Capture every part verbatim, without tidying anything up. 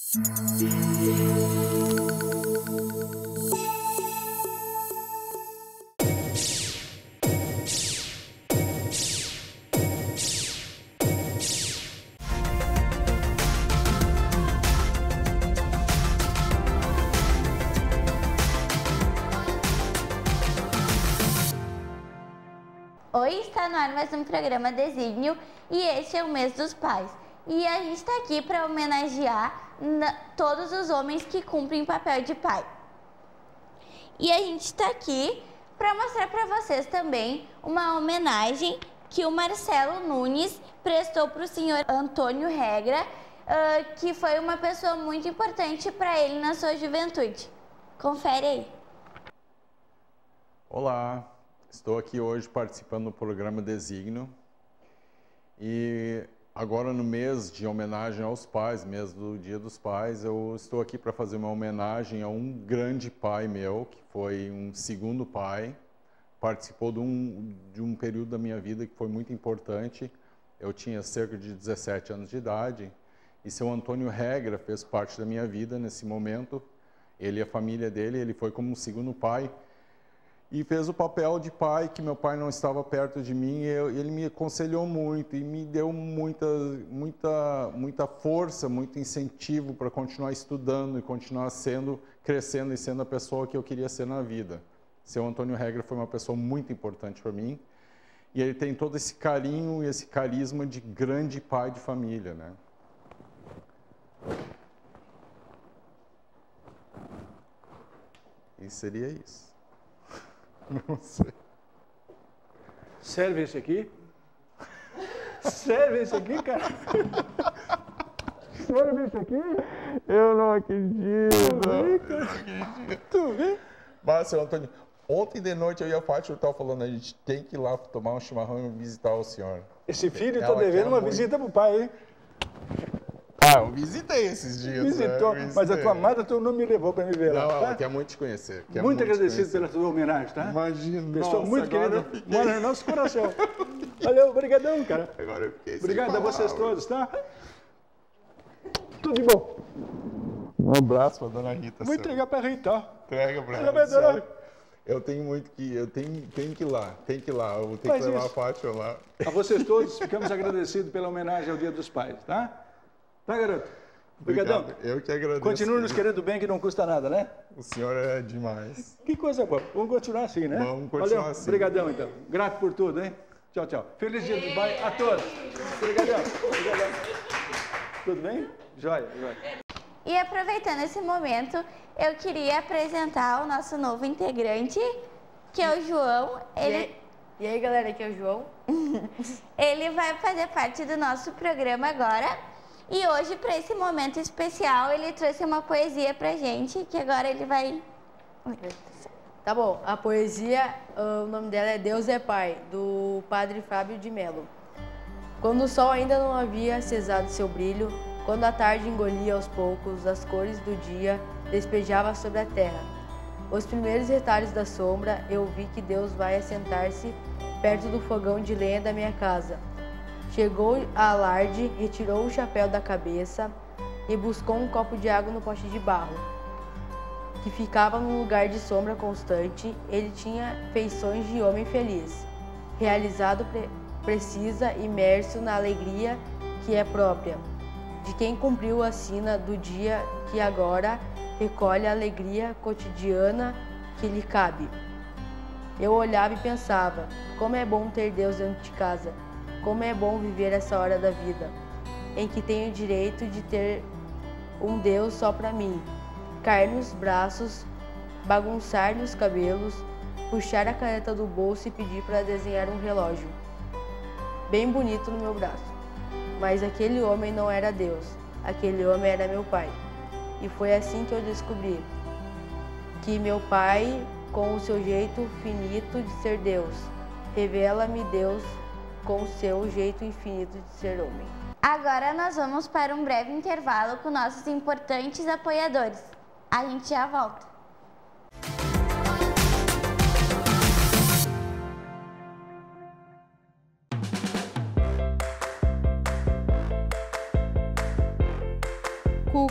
Oi, está no ar mais um programa Desígnio e este é o mês dos pais. E a gente está aqui para homenagear na, todos os homens que cumprem papel de pai. E a gente está aqui para mostrar para vocês também uma homenagem que o Marcelo Nunes prestou para o senhor Antônio Regra, uh, que foi uma pessoa muito importante para ele na sua juventude. Confere aí. Olá! Estou aqui hoje participando do programa Desígnio e agora no mês de homenagem aos pais, mês do Dia dos Pais, eu estou aqui para fazer uma homenagem a um grande pai meu, que foi um segundo pai, participou de um, de um período da minha vida que foi muito importante. Eu tinha cerca de dezessete anos de idade e seu Antônio Regra fez parte da minha vida nesse momento. Ele e a família dele, ele foi como um segundo pai. E fez o papel de pai, que meu pai não estava perto de mim, e eu, ele me aconselhou muito e me deu muita, muita, muita força, muito incentivo para continuar estudando e continuar sendo, crescendo e sendo a pessoa que eu queria ser na vida. Seu Antônio Regra foi uma pessoa muito importante para mim, e ele tem todo esse carinho e esse carisma de grande pai de família, né? E seria isso. Não sei. Serve esse aqui? Serve esse aqui, cara? Serve esse aqui? Eu não acredito. Eu não acredito. Mas, seu Antônio, ontem de noite eu e a Fátima estavam falando, a gente tem que ir lá tomar um chimarrão e visitar o senhor. Esse filho está devendo uma muito... visita pro pai, hein? Ah, eu visitei esses dias. Visitou, né? Mas a tua amada tu não me levou para me ver lá. Não, tá? ela quer muito te conhecer. Quer muito, muito agradecido conhecer. pela tua homenagem, tá? Imagina. Pessoa nossa, muito querida, fiquei... mora no nosso coração. Valeu, obrigadão, cara. Agora eu fiquei Obrigado a vocês todos, tá? Tudo de bom. Um abraço para dona Rita. Vou entregar para a Rita, ó. Entrega para ela. Eu tenho muito que, eu tenho, tenho que ir lá, tenho que ir lá, eu vou ter Faz que levar isso. a Fátima lá. A vocês todos, ficamos agradecidos pela homenagem ao Dia dos Pais, tá? Tá, garoto? Obrigadão. Eu que agradeço. Continue nos querendo bem, que não custa nada, né? O senhor é demais. Que coisa boa. Vamos continuar assim, né? Vamos continuar Valeu. assim. Obrigadão, então. Grato por tudo, hein? Tchau, tchau. Feliz Dia dos Pais a todos. Obrigadão. Obrigadão. Tudo bem? Joia, joia. E aproveitando esse momento, eu queria apresentar o nosso novo integrante, que é o João. Ele... E, aí, e aí, galera, aqui é o João. Ele vai fazer parte do nosso programa agora. E hoje, para esse momento especial, ele trouxe uma poesia pra gente, que agora ele vai... Tá bom, a poesia, o nome dela é Deus é Pai, do Padre Fábio de Melo. Quando o sol ainda não havia cessado seu brilho, quando a tarde engolia aos poucos as cores do dia, despejava sobre a terra os primeiros retalhos da sombra, eu vi que Deus vai assentar-se perto do fogão de lenha da minha casa. Chegou a alarde, retirou o chapéu da cabeça e buscou um copo de água no pote de barro, que ficava num lugar de sombra constante. Ele tinha feições de homem feliz, realizado, pre precisa, imerso na alegria que é própria de quem cumpriu a sina do dia, que agora recolhe a alegria cotidiana que lhe cabe. Eu olhava e pensava, como é bom ter Deus dentro de casa. Como é bom viver essa hora da vida, em que tenho o direito de ter um Deus só para mim. Cair nos braços, bagunçar-lhe os cabelos, puxar a caneta do bolso e pedir para desenhar um relógio bem bonito no meu braço. Mas aquele homem não era Deus, aquele homem era meu pai. E foi assim que eu descobri que meu pai, com o seu jeito finito de ser Deus, revela-me Deus com o seu jeito infinito de ser homem. Agora nós vamos para um breve intervalo com nossos importantes apoiadores. A gente já volta.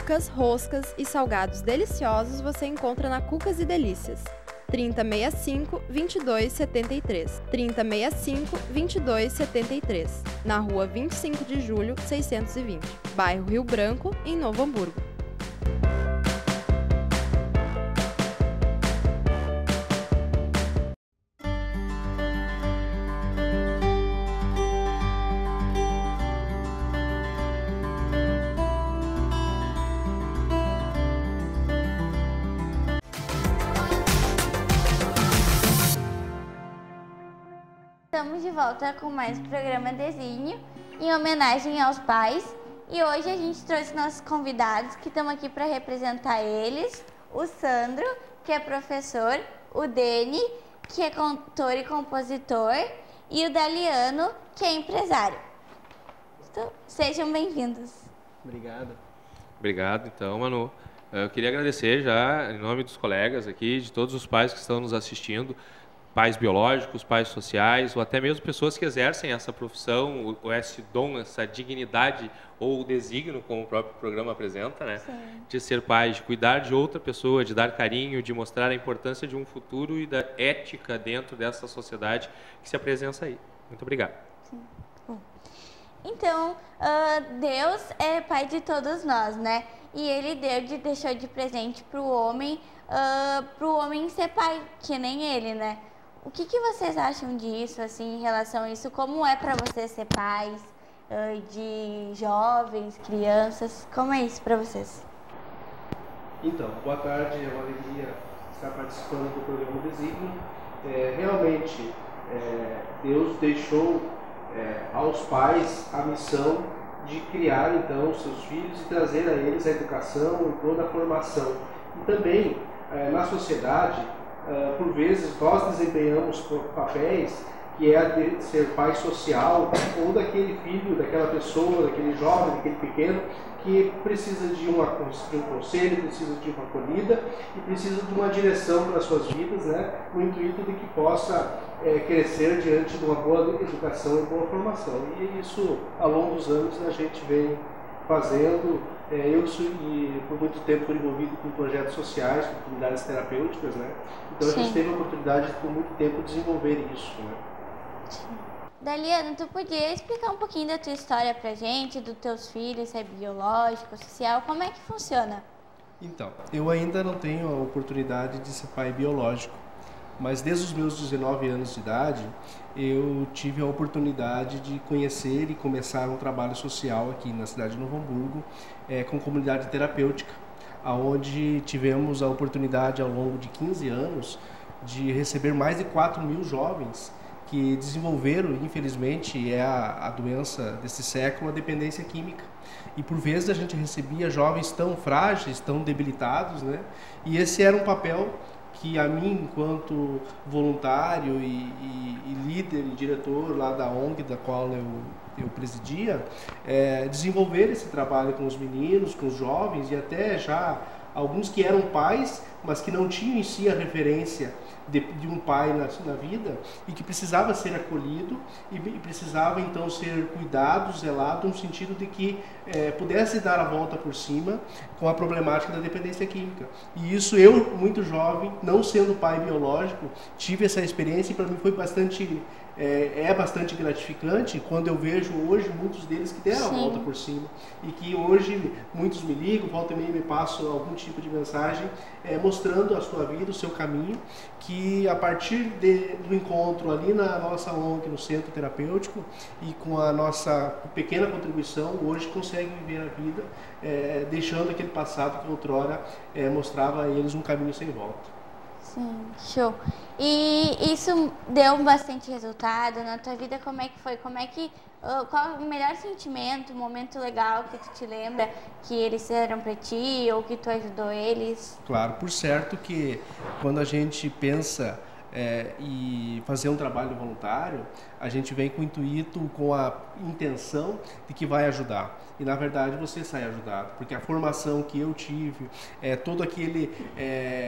cucas, roscas e salgados deliciosos você encontra na Cucas e Delícias. trinta sessenta e cinco, vinte e dois setenta e três. trinta sessenta e cinco, vinte e dois setenta e três. Na rua vinte e cinco de julho, seiscentos e vinte. Bairro Rio Branco, em Novo Hamburgo. Estamos de volta com mais um programa Desígnio, em homenagem aos pais. E hoje a gente trouxe nossos convidados que estão aqui para representar eles. O Sandro, que é professor, o Deni, que é cantor e compositor, e o Daliano, que é empresário. Então, sejam bem-vindos. Obrigado. Obrigado, então, Manu. Eu queria agradecer já, em nome dos colegas aqui, de todos os pais que estão nos assistindo, pais biológicos, pais sociais, ou até mesmo pessoas que exercem essa profissão, ou esse dom, essa dignidade, ou o desígnio, como o próprio programa apresenta, né? Sim. De ser pai, de cuidar de outra pessoa, de dar carinho, de mostrar a importância de um futuro e da ética dentro dessa sociedade que se apresenta aí. Muito obrigado. Sim. Bom. Então, uh, Deus é pai de todos nós, né? E Ele deu de, deixou de presente para o homem, uh, para o homem ser pai, que nem Ele, né? O que, que vocês acham disso, assim, em relação a isso? Como é para vocês ser pais uh, de jovens, crianças? Como é isso para vocês? Então, boa tarde, é uma alegria estar participando do programa Desígnio. É, realmente, é, Deus deixou é, aos pais a missão de criar, então, os seus filhos e trazer a eles a educação e toda a formação. E também, é, na sociedade, Uh, por vezes nós desempenhamos papéis que é de ser pai social ou daquele filho, daquela pessoa, daquele jovem, daquele pequeno que precisa de, uma, de um conselho, precisa de uma acolhida e precisa de uma direção para as suas vidas, né, no intuito de que possa é, crescer diante de uma boa educação e boa formação. E isso, ao longo dos anos, a gente vem fazendo. É, eu e por muito tempo fui envolvido com projetos sociais, com comunidades terapêuticas, né? Então Sim. a gente teve a oportunidade de, por muito tempo, desenvolver isso, né? Sim. Daliano, tu podia explicar um pouquinho da tua história pra gente, dos teus filhos, se é biológico, social, como é que funciona? Então, eu ainda não tenho a oportunidade de ser pai biológico, mas desde os meus dezenove anos de idade, eu tive a oportunidade de conhecer e começar um trabalho social aqui na cidade de Novo Hamburgo, é, com comunidade terapêutica, onde tivemos a oportunidade ao longo de quinze anos de receber mais de quatro mil jovens que desenvolveram, infelizmente, é a, a doença desse século, a dependência química. E por vezes a gente recebia jovens tão frágeis, tão debilitados, né? E esse era um papel que a mim, enquanto voluntário e, e, e líder e diretor lá da O N G, da qual eu, eu presidia, é, desenvolver esse trabalho com os meninos, com os jovens e até já alguns que eram pais, mas que não tinham em si a referência de, de um pai na, na vida e que precisava ser acolhido e, e precisava então ser cuidado, zelado, no sentido de que é, pudesse dar a volta por cima com a problemática da dependência química. E isso eu, muito jovem, não sendo pai biológico, tive essa experiência e para mim foi bastante... É, é bastante gratificante quando eu vejo hoje muitos deles que deram Sim. a volta por cima e que hoje muitos me ligam, volta e meia me passam algum tipo de mensagem é, mostrando a sua vida, o seu caminho, que a partir de, do encontro ali na nossa O N G, no Centro Terapêutico e com a nossa pequena contribuição, hoje conseguem viver a vida é, deixando aquele passado que outrora é, mostrava a eles um caminho sem volta. Sim, show. E isso deu bastante resultado na tua vida? Como é que foi? Como é que, qual o melhor sentimento, o momento legal que tu te lembra que eles fizeram para ti ou que tu ajudou eles? Claro, por certo que quando a gente pensa é, e fazer um trabalho voluntário, a gente vem com o intuito, com a intenção de que vai ajudar. E na verdade você sai ajudado, porque a formação que eu tive, é, todo aquele... É,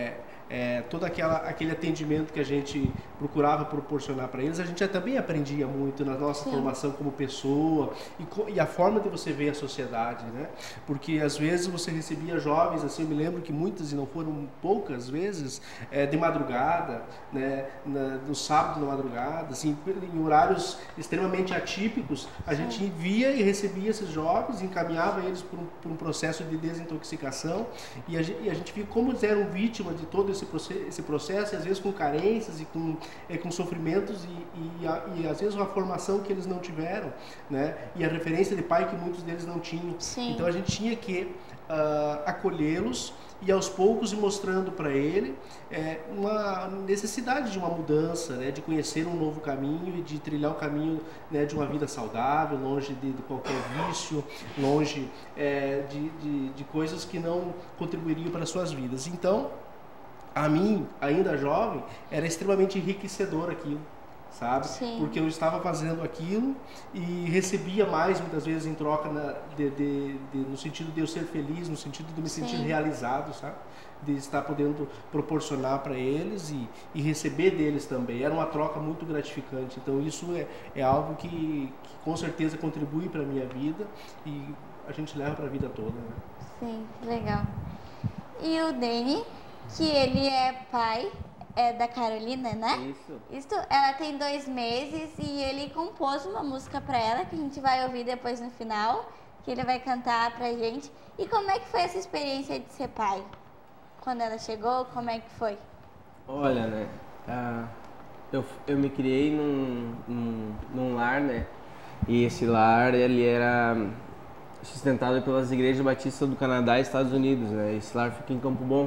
é, todo aquela, aquele atendimento que a gente procurava proporcionar para eles, a gente já também aprendia muito na nossa Sim. formação como pessoa e, co, e a forma de você ver a sociedade, né? Porque às vezes você recebia jovens, assim, eu me lembro que muitas, e não foram poucas vezes, é, de madrugada, né? Na, no sábado na madrugada, assim, em horários extremamente atípicos, a Sim. gente via e recebia esses jovens, encaminhava eles por um, por um processo de desintoxicação e a, e a gente via como eles eram vítimas de todo esse processo, esse processo e às vezes com carências e com, é, com sofrimentos e, e, a, e às vezes uma formação que eles não tiveram, né? E a referência de pai que muitos deles não tinham. Sim. Então a gente tinha que uh, acolhê-los e aos poucos ir mostrando para ele é, uma necessidade de uma mudança, né, de conhecer um novo caminho e de trilhar o caminho, né, de uma vida saudável, longe de, de qualquer vício, longe é, de, de, de coisas que não contribuiriam para as suas vidas. Então, a mim, ainda jovem, era extremamente enriquecedor aquilo, sabe? Sim. Porque eu estava fazendo aquilo e recebia mais, muitas vezes, em troca, na, de, de, de, no sentido de eu ser feliz, no sentido de me Sim. sentir realizado, sabe? De estar podendo proporcionar para eles e, e receber deles também. Era uma troca muito gratificante. Então, isso é, é algo que, que, com certeza, contribui para a minha vida e a gente leva para a vida toda, né? Sim, legal. E o Dani, que ele é pai... É da Carolina, né? Isso. Isso. Ela tem dois meses e ele compôs uma música pra ela que a gente vai ouvir depois no final, que ele vai cantar pra gente. E como é que foi essa experiência de ser pai? Quando ela chegou, como é que foi? Olha, né? Ah, eu, eu me criei num, num, num lar, né? E esse lar, ele era sustentado pelas igrejas batistas do Canadá e Estados Unidos, né? Esse lar fica em Campo Bom.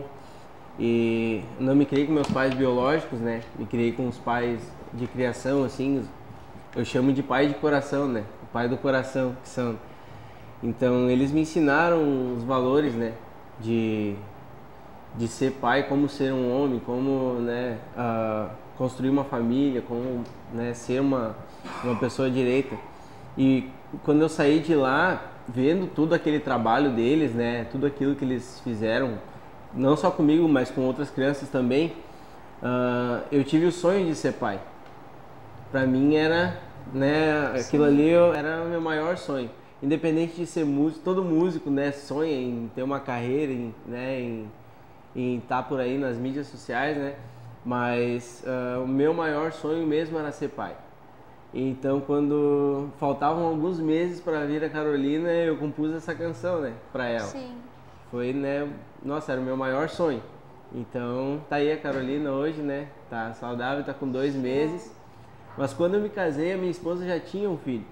E não me criei com meus pais biológicos, né? Me criei com os pais de criação, assim, eu chamo de pai de coração, né? O pai do coração, que são. Então, eles me ensinaram os valores, né? De, de ser pai, como ser um homem, como, né? Uh, construir uma família, como, né? Ser uma, uma pessoa direita. E quando eu saí de lá, vendo tudo aquele trabalho deles, né? Tudo aquilo que eles fizeram, não só comigo, mas com outras crianças também, uh, eu tive o sonho de ser pai. Para mim era, né, aquilo ali era o meu maior sonho. Independente de ser músico, todo músico, né, sonha em ter uma carreira, em, né, em, em estar por aí nas mídias sociais, né, mas uh, o meu maior sonho mesmo era ser pai. Então, quando faltavam alguns meses para vir a Carolina, eu compus essa canção, né, para ela. Sim. Foi, né, nossa, era o meu maior sonho. Então, tá aí a Carolina hoje, né, tá saudável, tá com dois meses. Mas quando eu me casei, a minha esposa já tinha um filho.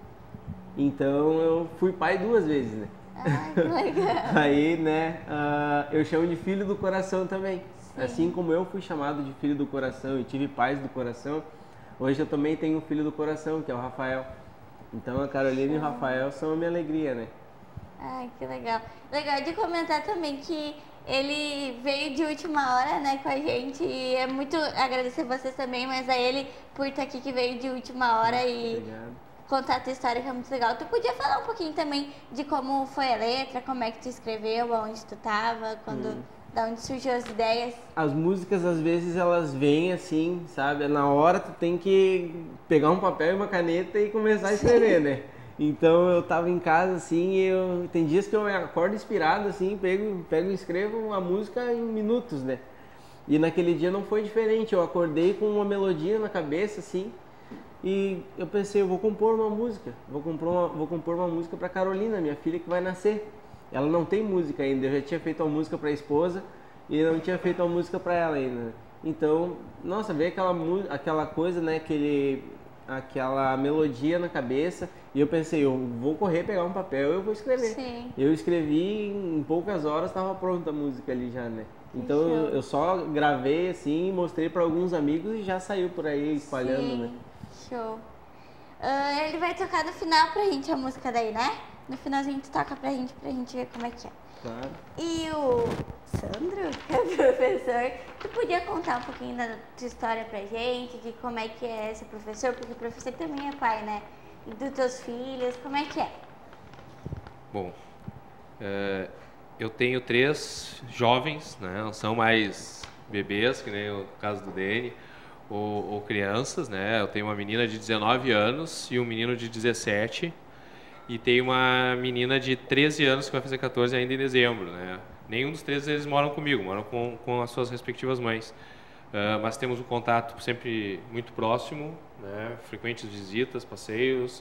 Então, eu fui pai duas vezes, né. Ah, que legal. Aí, né, uh, eu chamo de filho do coração também. Sim. Assim como eu fui chamado de filho do coração e tive pais do coração, hoje eu também tenho um filho do coração, que é o Rafael. Então, a Carolina e o Rafael são a minha alegria, né. Ai, que legal. Legal de comentar também que ele veio de última hora, né, com a gente. E é muito agradecer vocês também, mas a ele por estar aqui, que veio de última hora. E Obrigado. Contar a tua história, que é muito legal. Tu podia falar um pouquinho também de como foi a letra, como é que tu escreveu, aonde tu tava, quando, hum. da onde surgiu as ideias? As músicas, às vezes, elas vêm assim, sabe? Na hora tu tem que pegar um papel e uma caneta e começar a escrever, né? Então eu tava em casa assim, e eu, tem dias que eu acordo inspirado assim, pego, pego e escrevo uma música em minutos, né? E naquele dia não foi diferente, eu acordei com uma melodia na cabeça assim, e eu pensei, eu vou compor uma música, vou compor uma, vou compor uma música para Carolina, minha filha que vai nascer. Ela não tem música ainda, eu já tinha feito uma música para a esposa e não tinha feito uma música para ela ainda. Então, nossa, veio aquela, aquela coisa, né, aquele... aquela melodia na cabeça e eu pensei, eu vou correr, pegar um papel e eu vou escrever. Sim. Eu escrevi, em poucas horas estava pronta a música ali já, né? Então eu, eu só gravei assim, mostrei para alguns amigos e já saiu por aí espalhando, Sim. né? Show. Uh, ele vai tocar no final pra gente a música daí, né? No finalzinho tu toca pra gente, pra gente ver como é que é. Claro. E o Sandro, que é o professor, tu podia contar um pouquinho da tua história pra gente, de como é que é ser professor, porque o professor também é pai, né? E dos teus filhos, como é que é? Bom, é, eu tenho três jovens, né? São mais bebês, que nem o caso do Dene, ou, ou crianças, né? Eu tenho uma menina de dezenove anos e um menino de dezessete, e tenho uma menina de treze anos que vai fazer quatorze ainda em dezembro, né? Nenhum dos três eles moram comigo, moram com, com as suas respectivas mães. Uh, mas temos um contato sempre muito próximo, né? Frequentes visitas, passeios,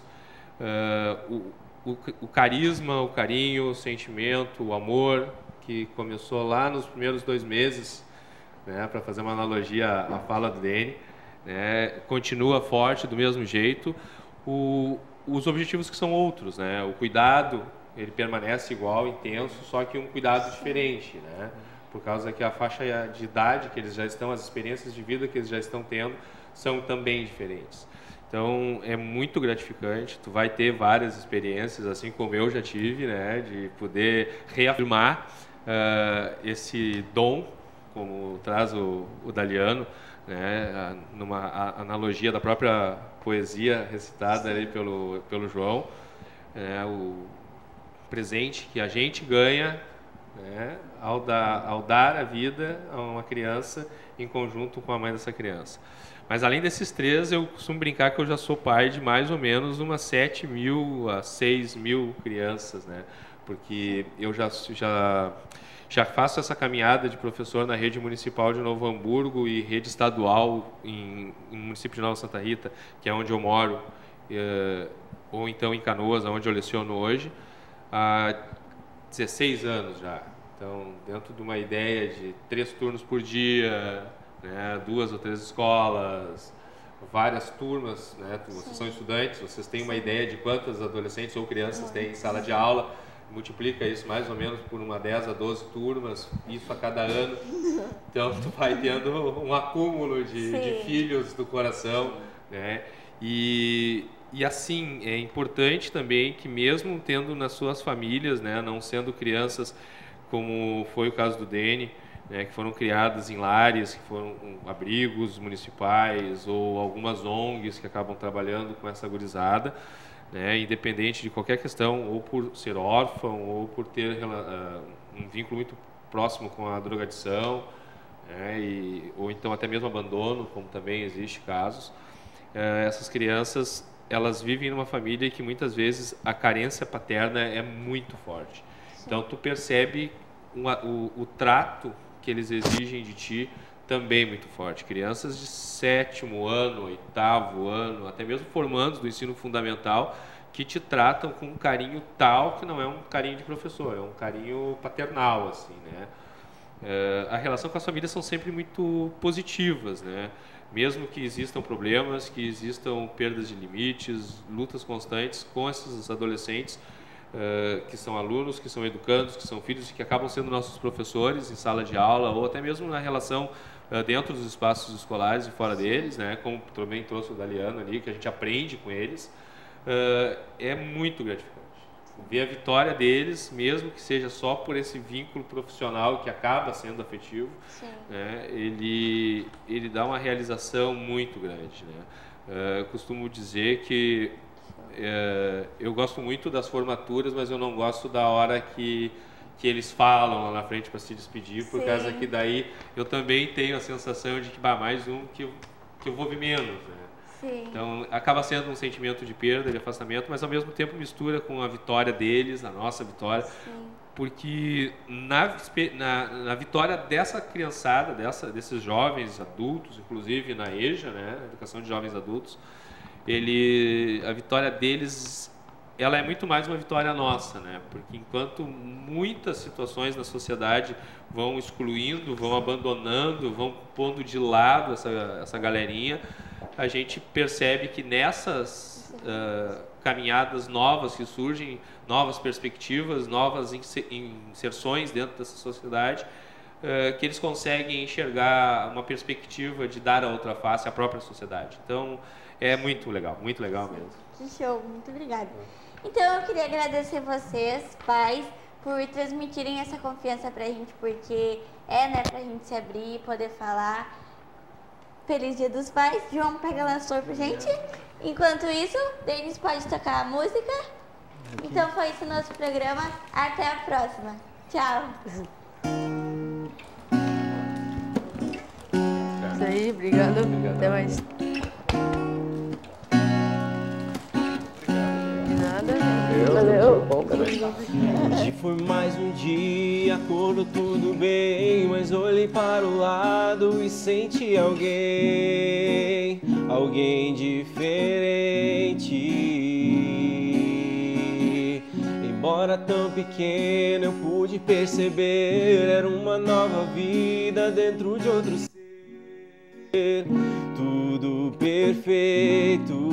uh, o, o, o carisma, o carinho, o sentimento, o amor, que começou lá nos primeiros dois meses, né? Para fazer uma analogia à fala do Dene, né? Continua forte do mesmo jeito. O, os objetivos que são outros, né? O cuidado, ele permanece igual, intenso, só que um cuidado diferente, né? Por causa que a faixa de idade que eles já estão, as experiências de vida que eles já estão tendo, são também diferentes. Então, é muito gratificante, tu vai ter várias experiências, assim como eu já tive, né? De poder reafirmar uh, esse dom, como traz o, o Daliano, né? Numa a, analogia da própria poesia recitada ali pelo, pelo João, né? O presente que a gente ganha, né, ao, dar, ao dar a vida a uma criança em conjunto com a mãe dessa criança. Mas além desses três, eu costumo brincar que eu já sou pai de mais ou menos umas sete mil a seis mil crianças, né? Porque eu já, já, já faço essa caminhada de professor na rede municipal de Novo Hamburgo e rede estadual em, em município de Nova Santa Rita, que é onde eu moro, eh, ou então em Canoas, onde eu leciono hoje, há dezesseis anos já. Então, dentro de uma ideia de três turnos por dia, né, duas ou três escolas, várias turmas, né, vocês são estudantes, vocês têm uma ideia de quantas adolescentes ou crianças têm em sala de aula, multiplica isso mais ou menos por uma dez a doze turmas, isso a cada ano. Então, tu vai tendo um acúmulo de, de filhos do coração, né? E E assim, é importante também que mesmo tendo nas suas famílias, né, não sendo crianças como foi o caso do Dene, né, que foram criadas em lares, que foram um, abrigos municipais ou algumas O N Gs que acabam trabalhando com essa gurizada, né, independente de qualquer questão, ou por ser órfão, ou por ter uh, um vínculo muito próximo com a drogadição, né, e, ou então até mesmo abandono, como também existe casos, uh, essas crianças elas vivem numa família que muitas vezes a carência paterna é muito forte. Sim. Então tu percebe uma, o, o trato que eles exigem de ti também muito forte. Crianças de sétimo ano, oitavo ano, até mesmo formandos do ensino fundamental, que te tratam com um carinho tal que não é um carinho de professor, é um carinho paternal, assim, né? É, a relação com as famílias são sempre muito positivas, né? Mesmo que existam problemas, que existam perdas de limites, lutas constantes com esses adolescentes, uh, que são alunos, que são educandos, que são filhos, que acabam sendo nossos professores em sala de aula, ou até mesmo na relação uh, dentro dos espaços escolares e fora deles, né? Como também trouxe o Daliano ali, que a gente aprende com eles, uh, é muito gratificante. Ver a vitória deles, mesmo que seja só por esse vínculo profissional que acaba sendo afetivo, né, ele, ele dá uma realização muito grande, né? Uh, eu costumo dizer que uh, eu gosto muito das formaturas, mas eu não gosto da hora que, que eles falam lá na frente para se despedir, por Sim. causa que daí eu também tenho a sensação de que bah, mais um que eu, que eu vou ver menos, né? Sim. Então, acaba sendo um sentimento de perda, de afastamento, mas ao mesmo tempo mistura com a vitória deles, a nossa vitória, Sim. porque na, na, na vitória dessa criançada, dessa, desses jovens adultos, inclusive na E J A, né, Educação de Jovens Adultos, ele, a vitória deles, ela é muito mais uma vitória nossa, né, porque enquanto muitas situações na sociedade vão excluindo, vão abandonando, vão pondo de lado essa, essa galerinha, a gente percebe que nessas uh, caminhadas novas que surgem, novas perspectivas, novas inserções dentro dessa sociedade, uh, que eles conseguem enxergar uma perspectiva de dar a outra face à própria sociedade. Então, é muito legal, muito legal mesmo. Que show, muito obrigada. Então, eu queria agradecer vocês, pais, por transmitirem essa confiança pra gente, porque é, né, pra gente se abrir e poder falar. Feliz Dia dos Pais. João, pega lá a flor pra gente. Enquanto isso, Denis pode tocar a música. Então foi esse o nosso programa. Até a próxima. Tchau. Obrigado. Até mais. Hoje foi mais um dia, acordou tudo bem, mas olhei para o lado e senti alguém, alguém diferente. Embora tão pequeno, eu pude perceber, era uma nova vida dentro de outro ser, tudo perfeito.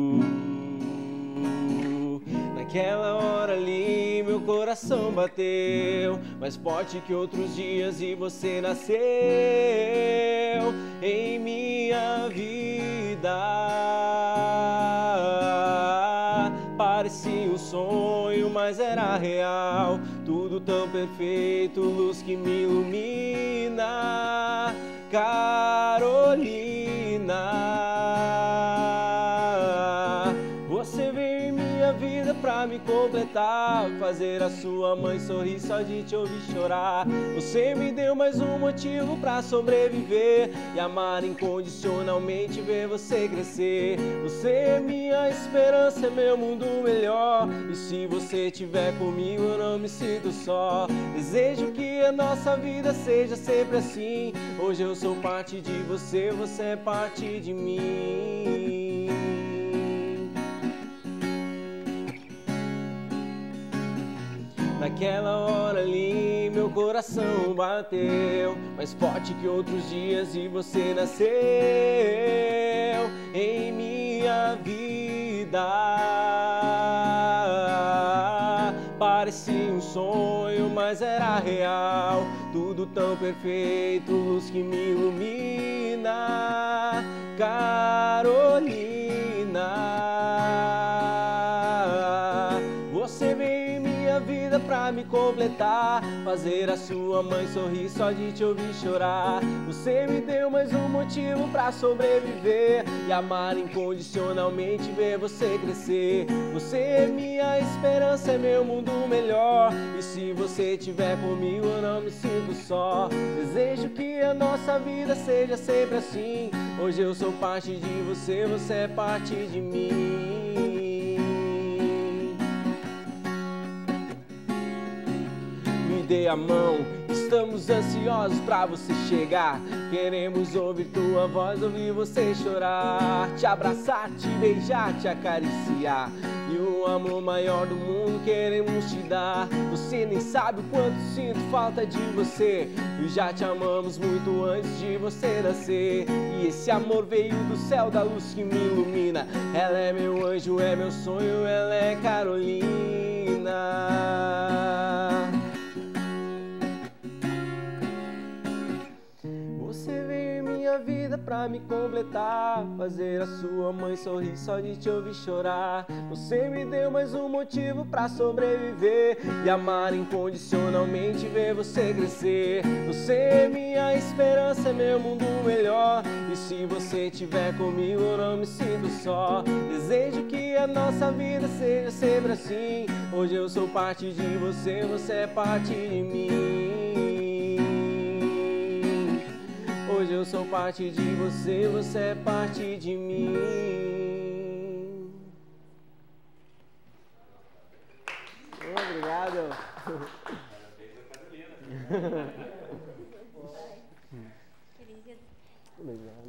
Naquela hora ali meu coração bateu mais forte que outros dias e você nasceu em minha vida. Parecia um sonho, mas era real, tudo tão perfeito, luz que me ilumina. Carolina, você veio em minha vida pra me completar, fazer a sua mãe sorrir só de te ouvir chorar. Você me deu mais um motivo pra sobreviver e amar incondicionalmente, ver você crescer. Você é minha esperança, é meu mundo melhor, e se você estiver comigo eu não me sinto só. Desejo que a nossa vida seja sempre assim, hoje eu sou parte de você, você é parte de mim. Naquela hora ali meu coração bateu mais forte que outros dias e você nasceu em minha vida. Parecia um sonho, mas era real, tudo tão perfeito, luz que me ilumina. Carolina, você veio em minha vida pra me completar, fazer a sua mãe sorrir só de te ouvir chorar. Você me deu mais um motivo pra sobreviver e amar incondicionalmente, ver você crescer. Você é minha esperança, é meu mundo melhor, e se você estiver comigo eu não me sinto só. Desejo que a nossa vida seja sempre assim, hoje eu sou parte de você, você é parte de mim. Dê a mão, estamos ansiosos pra você chegar. Queremos ouvir tua voz, ouvir você chorar, te abraçar, te beijar, te acariciar, e o amor maior do mundo queremos te dar. Você nem sabe o quanto sinto falta de você, e já te amamos muito antes de você nascer. E esse amor veio do céu, da luz que me ilumina. Ela é meu anjo, é meu sonho, ela é Carolina. Vida pra me completar, fazer a sua mãe sorrir só de te ouvir chorar. Você me deu mais um motivo pra sobreviver e amar incondicionalmente, ver você crescer. Você é minha esperança, é meu mundo melhor, e se você estiver comigo eu não me sinto só. Desejo que a nossa vida seja sempre assim, hoje eu sou parte de você, você é parte de mim. Hoje eu sou parte de você, você é parte de mim. Obrigado. Obrigado.